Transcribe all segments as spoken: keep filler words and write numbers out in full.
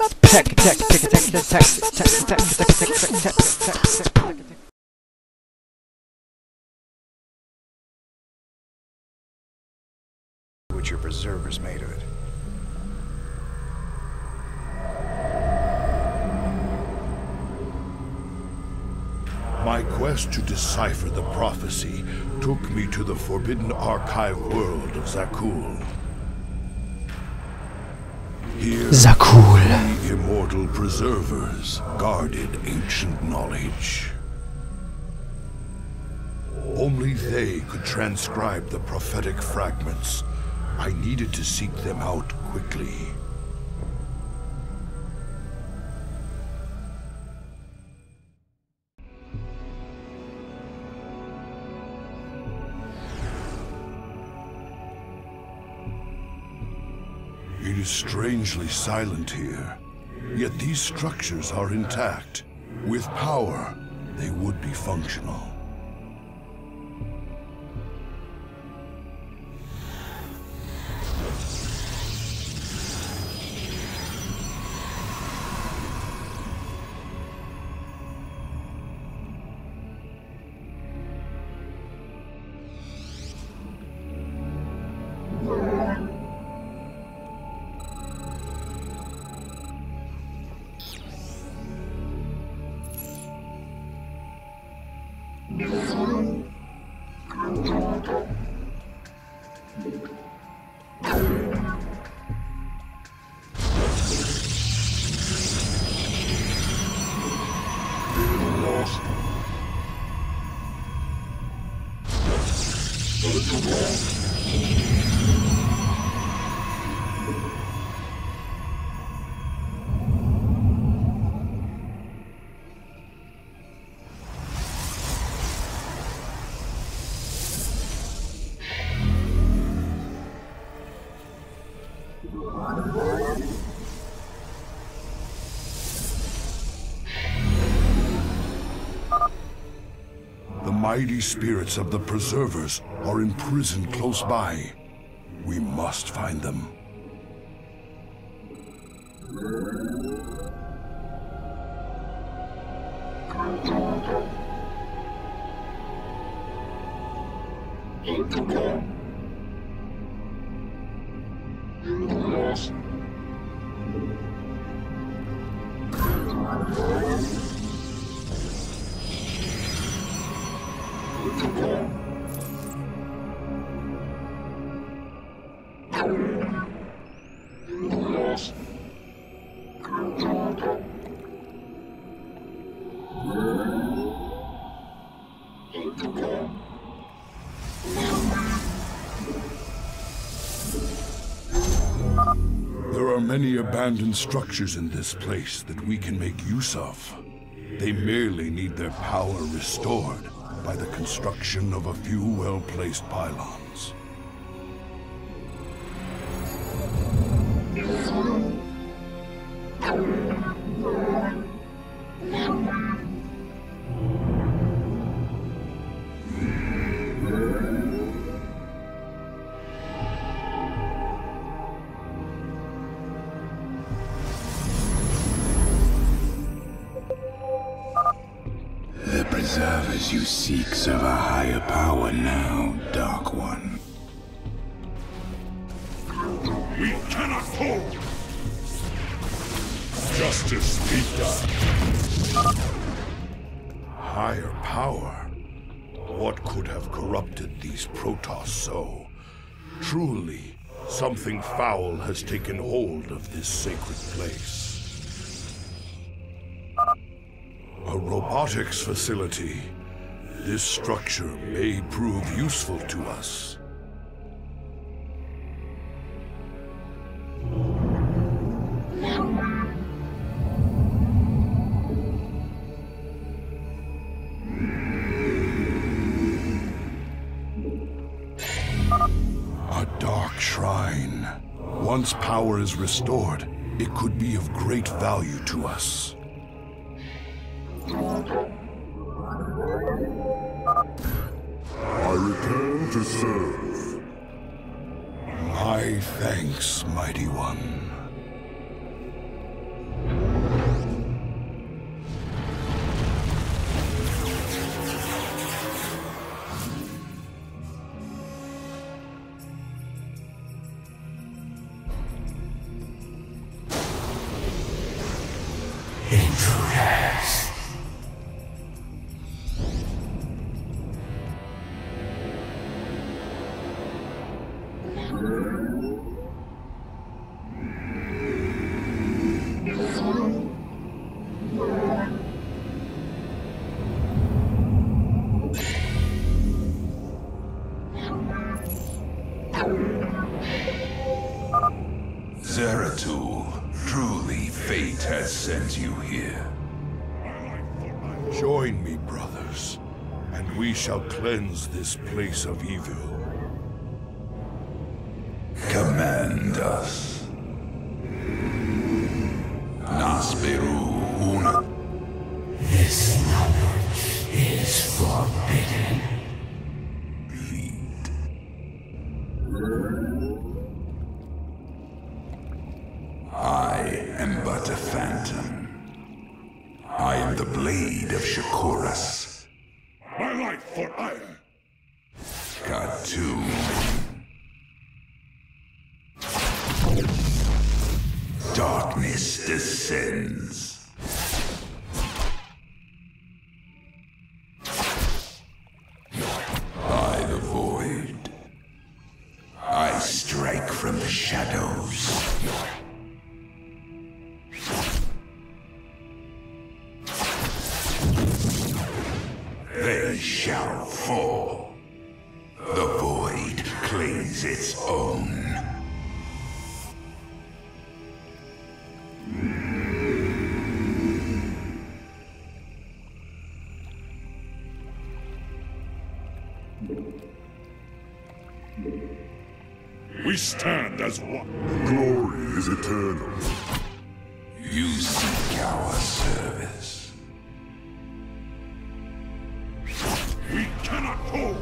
Tech, tech, tech, tech, tech, tech, tech, tech, tech, tech, tech, tech, tech. Which your preservers made of it. My quest to decipher the prophecy took me to the forbidden archive world of Zakul. Here, Zakul. the immortal preservers guarded ancient knowledge. Only they could transcribe the prophetic fragments. I needed to seek them out quickly. It is strangely silent here, yet these structures are intact. With power, they would be functional. The mighty spirits of the Preservers are imprisoned close by. We must find them. There are many abandoned structures in this place that we can make use of. They merely need their power restored by the construction of a few well-placed pylons. The preservers you seek serve a higher power now, Dark One. We cannot hold! Justice be done! Higher power? What could have corrupted these Protoss so? Truly, something foul has taken hold of this sacred place. A robotics facility. This structure may prove useful to us. A dark shrine. Once power is restored, it could be of great value to us. I return to serve. My thanks, Mighty One. Intruders. Zeratul, truly fate has sent you here. Join me, brothers, and we shall cleanse this place of evil. Command us. Nasperu una. This knowledge is forbidden. Lead. I am but a phantom. I am the blade of Shakuras. My life for ire! Katu. Darkness descends. I the void. I strike from the shadows. They shall fall. The void claims its own. We stand as one. Glory is eternal. You seek our service. We cannot hold.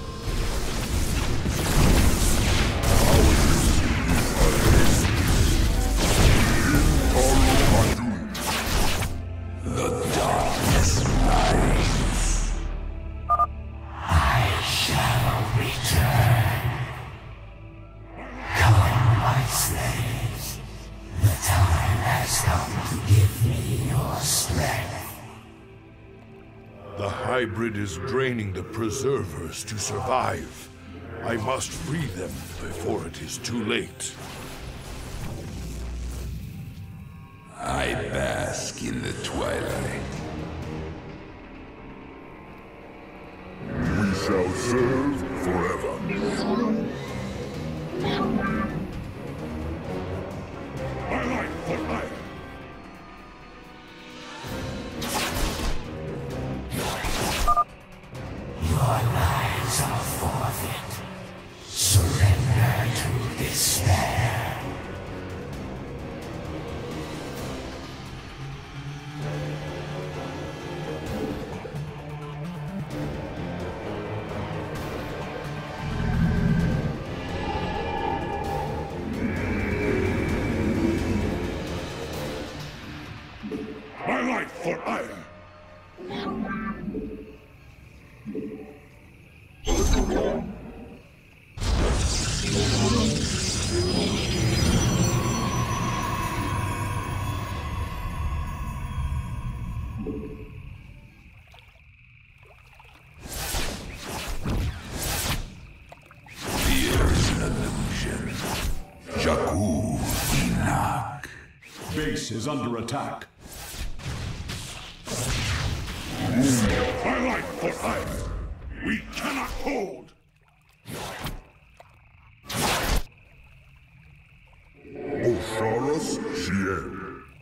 The darkness rises. I shall return. Come, my slaves. The time has come to give me your strength. The hybrid is draining the preservers to survive. I must free them before it is too late. I bask in the twilight. We shall serve forever. My life for hire. Your lives are forfeit. Surrender to despair. My life for ire. Fear is an illusion. Jakku Inak. Base is under attack. My life for ire. We cannot hold. Osharas Shien.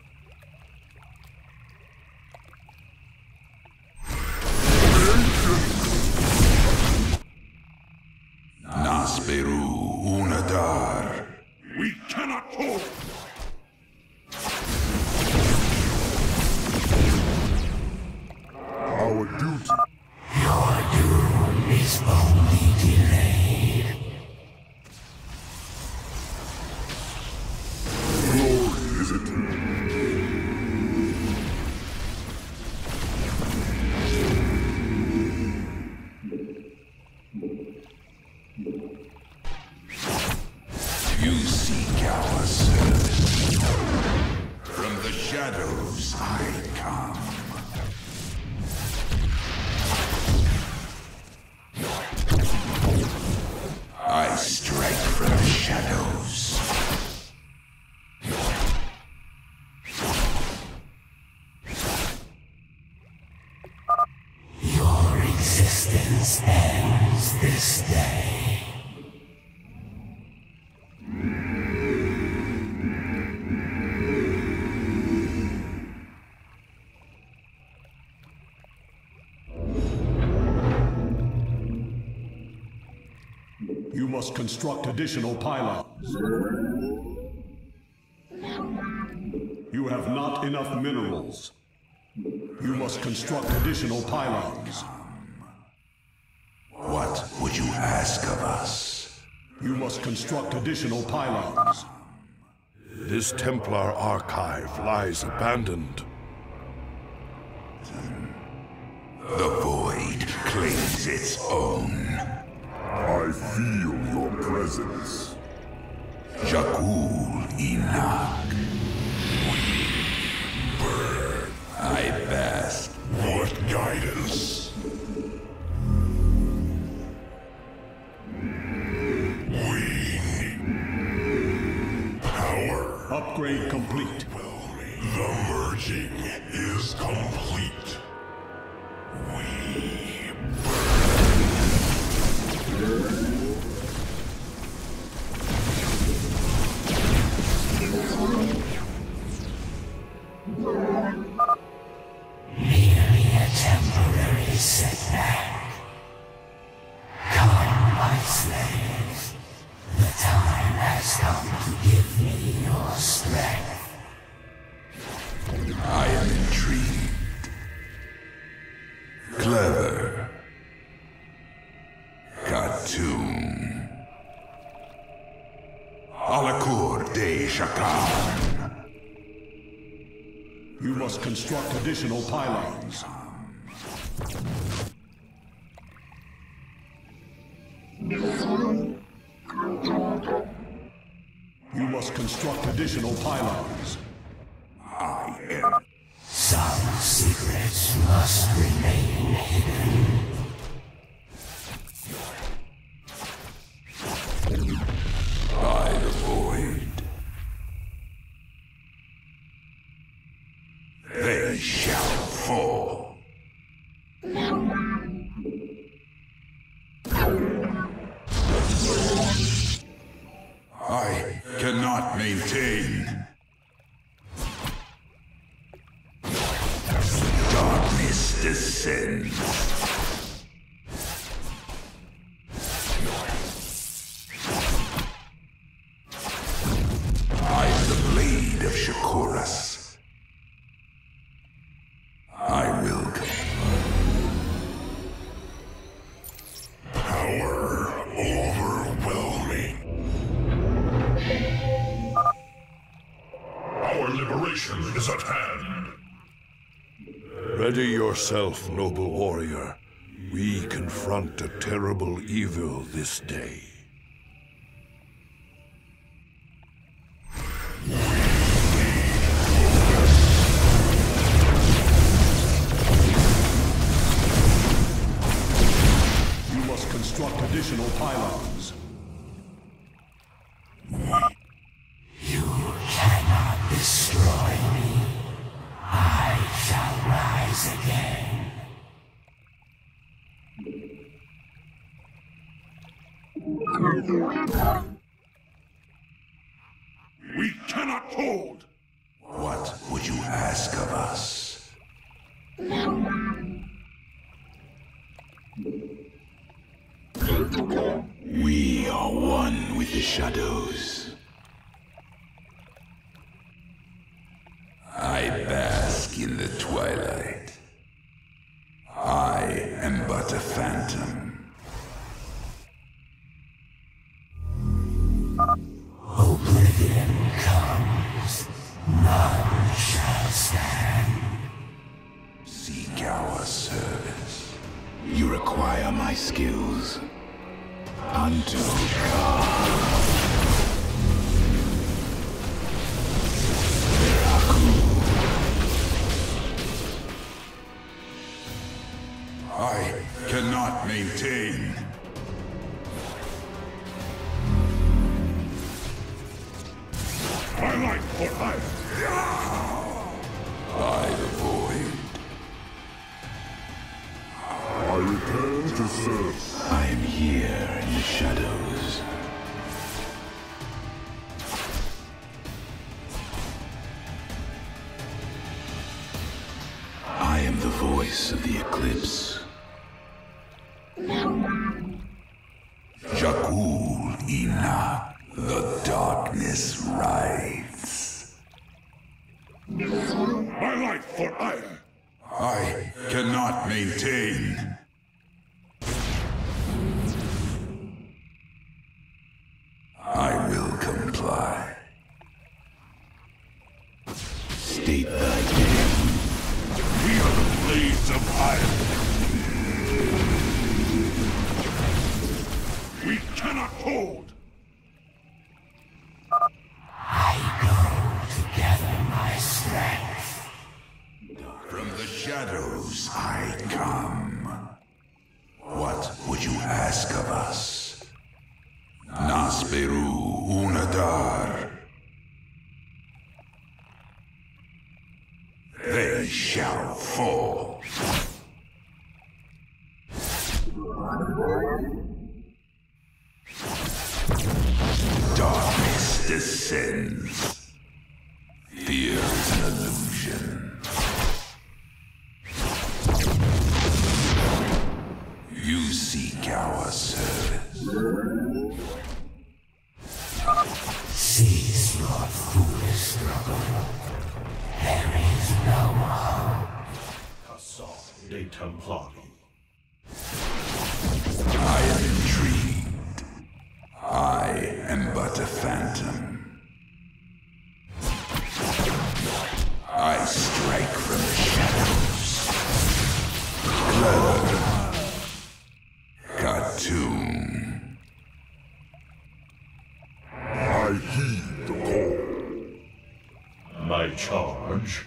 Nasperu Unadar. We cannot hold. Our duty. Your doom is only delayed. shadows I come. I strike from the shadows. Your existence ends this day. You must construct additional pylons. You have not enough minerals. You must construct additional pylons. What would you ask of us? You must construct additional pylons. This Templar archive lies abandoned. The void claims its own. I feel your presence. Jakul Inak. Burn. I bask. What guidance? We need power. Upgrade complete. The merging is complete. We Merely a temporary setback. Come, my slaves. The time has come to give me your strength. I am intrigued. Clever. Khartoum. Alakur de Shakar. You must construct additional pylons. You must construct additional pylons. I am. Some secrets must remain hidden. By the void. They shall fall. I cannot maintain. Darkness descends. I am the blade of Shakuras. I will go. power overwhelming. Our liberation is at hand. Ready yourself, noble warrior. We confront a terrible evil this day. You must construct additional pylons. You cannot destroy me. I shall rise again. We cannot hold! What would you ask of us? We are one with the shadows. I bask in the twilight. I am but a phantom. Oblivion comes, none shall stand. Seek our service. You require my skills. Unto God. Miracle. to serve. I am here in the shadows. I am the voice of the eclipse. Jakul Ina, the darkness rides. My life for ire. I cannot maintain. I will comply. State thy demand. We are the blades of iron. We cannot hold. I go to gather my strength. From the shadows I come. What would you ask of us? Nasperu Unadar. They shall fall. Darkness descends. Fear is an illusion. You seek our service. Cease your foolish struggle. There is no hope. Assault de Templari. I am intrigued. I am but a phantom. I strike from the shadows. Clever. Cartoon. I heed the call. My charge.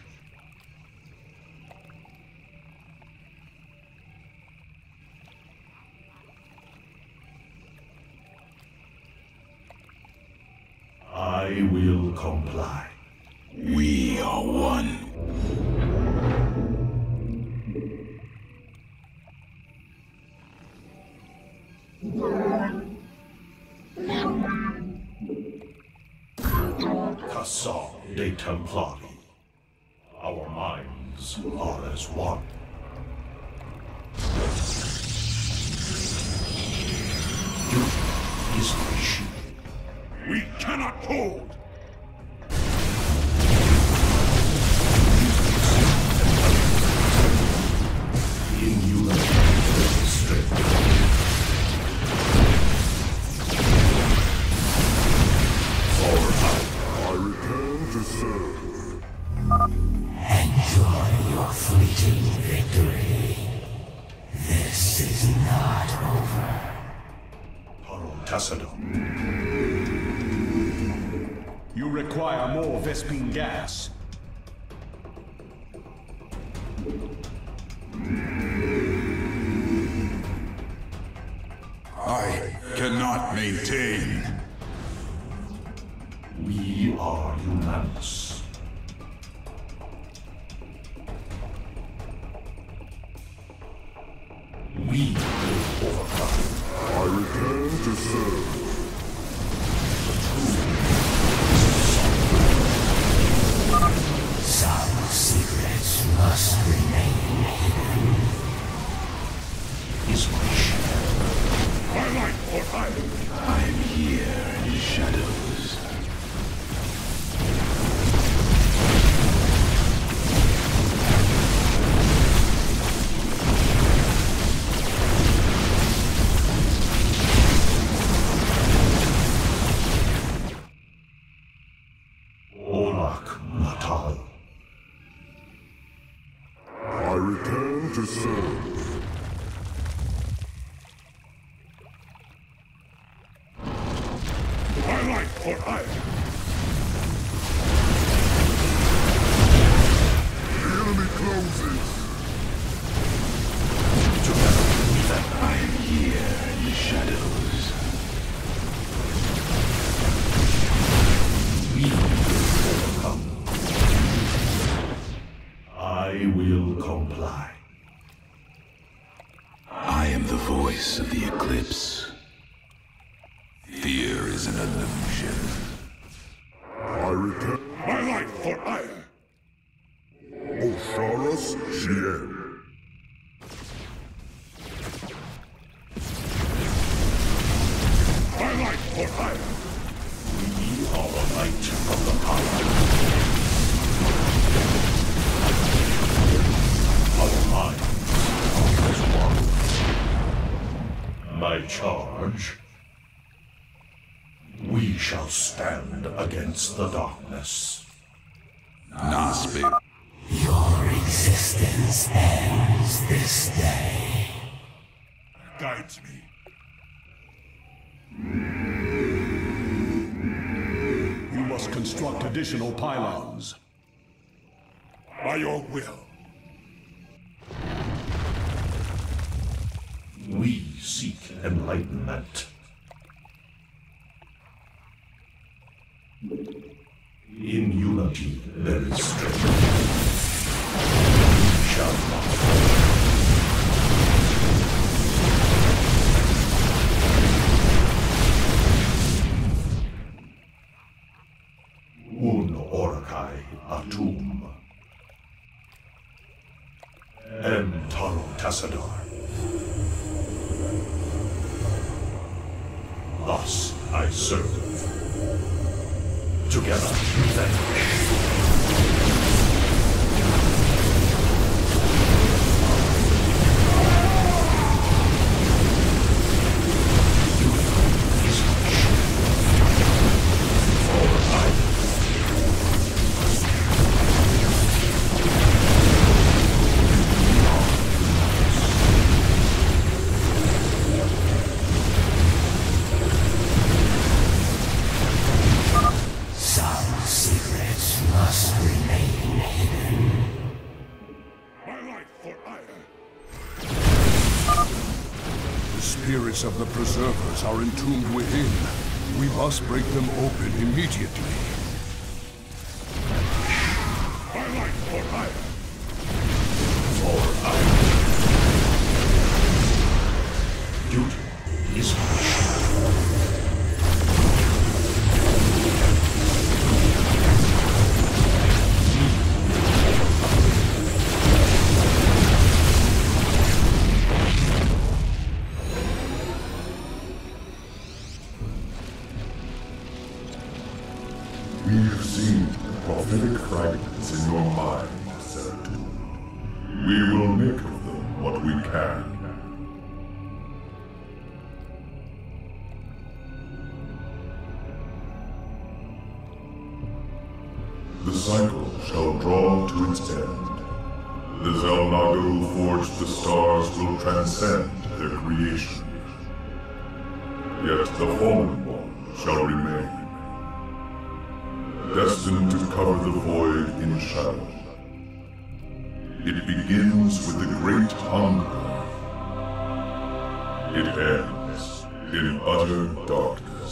I will comply. We are one. Assault de Templari. Our minds are as one. Duty is my shield. We cannot hold. In you is strength. I return to serve. Enjoy your fleeting victory. This is not over. Tassadon. You require more Vespine gas. I cannot maintain. We are unanimous. We will overcome. I return to serve. Some secrets must remain hidden. Is my shield. My life for iron. I am here in the shadows. I return to serve. My life for iron. The enemy closes. I am here in the shadows. We will overcome. I will comply. I am the voice of the eclipse. Fear is an illusion. I return my life for ire. Osiris Shien. My life for ire. We are the light of the power. Our mind is one. My charge. We shall stand against the darkness. Naspe. Your existence ends this day. Guides me. You must construct additional pylons. By your will. We seek enlightenment. In unity, there is strength. We shall not fall. Un Orakai Atum. Em Taro Tassadar. Thus I serve. Together, we vanquish. Spirits of the Preservers are entombed within. We must break them open immediately. My life for hire. For hire. Duty is We have seen prophetic fragments in your mind, Zeratul. We will make of them what we can. The cycle shall draw to its end. The Zelnaga who forged the stars will transcend their creation. Yet the Fallen One shall remain, destined to cover the void in shadow. It begins with the Great Hunger. It ends in utter darkness.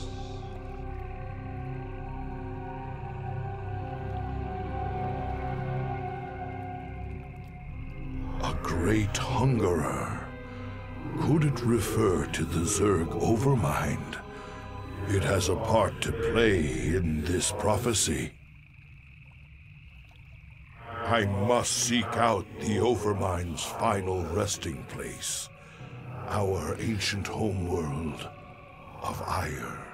A Great Hungerer? Could it refer to the Zerg Overmind? It has a part to play in this prophecy. I must seek out the Overmind's final resting place, our ancient homeworld of ire.